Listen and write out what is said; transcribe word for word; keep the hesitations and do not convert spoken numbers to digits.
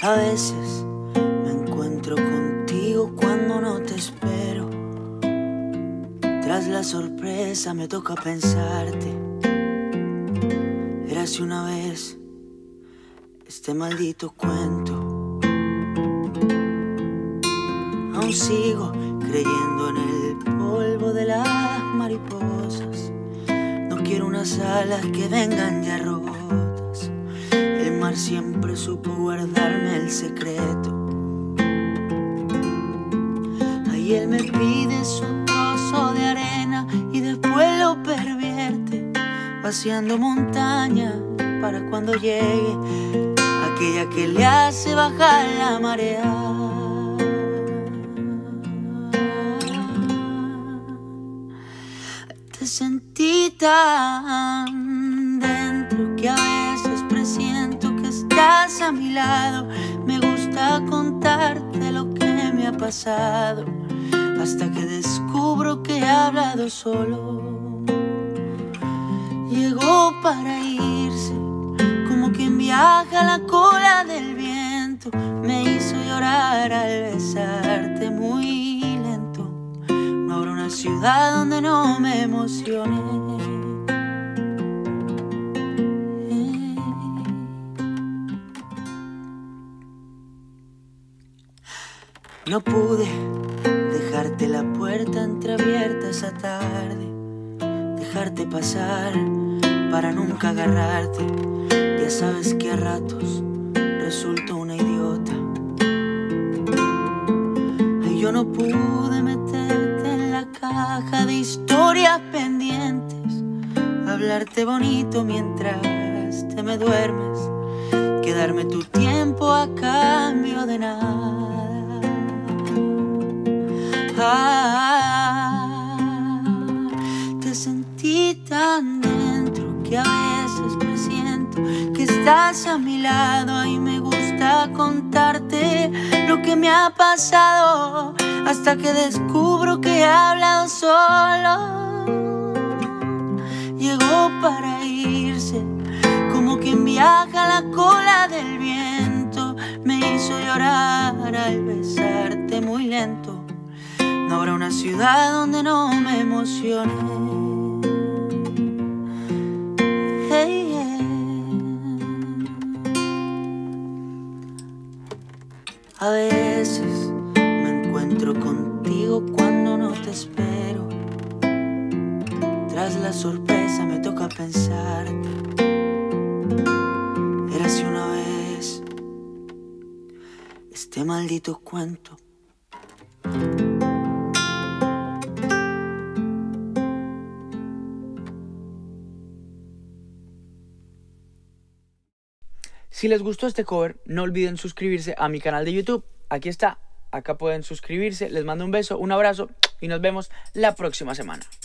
A veces me encuentro contigo cuando no te espero. Tras la sorpresa me toca pensarte. Érase una vez este maldito cuento. Aún sigo creyendo en el polvo de las mariposas. No quiero unas alas que vengan ya rotas. El mar siempre supo guardarme el secreto. Ahí él me pide su trozo de arena y después lo pervierte, vaciando montaña para cuando llegue aquella que le hace bajar la marea. Te sentí tan dentro que a veces presiento que estás a mi lado. Me gusta contarte lo que me ha pasado, hasta que descubro que he hablado solo. Llegó para irse, como quien viaja a la cola del viento. Me hizo llorar al besarte muy lento. No habrá una ciudad donde no me emocione. No pude dejarte la puerta entreabierta esa tarde, dejarte pasar para nunca agarrarte. Ya sabes que a ratos resulto una idiota. Y yo no pude meterte en la caja de historias pendientes, hablarte bonito mientras te me duermes, quedarme tu tiempo a cambio de nada. Ah, te sentí tan dentro que a veces presiento que estás a mi lado. Y me gusta contarte lo que me ha pasado, hasta que descubro que he hablado solo. Llegó para irse, como quien viaja a la cola del viento. Me hizo llorar al besarte muy lento. No habrá una ciudad donde no me emocione. Hey, yeah. A veces me encuentro contigo cuando no te espero. Tras la sorpresa me toca pensarte. Érase una vez este maldito cuento. Si les gustó este cover, no olviden suscribirse a mi canal de YouTube. Aquí está, acá pueden suscribirse. Les mando un beso, un abrazo y nos vemos la próxima semana.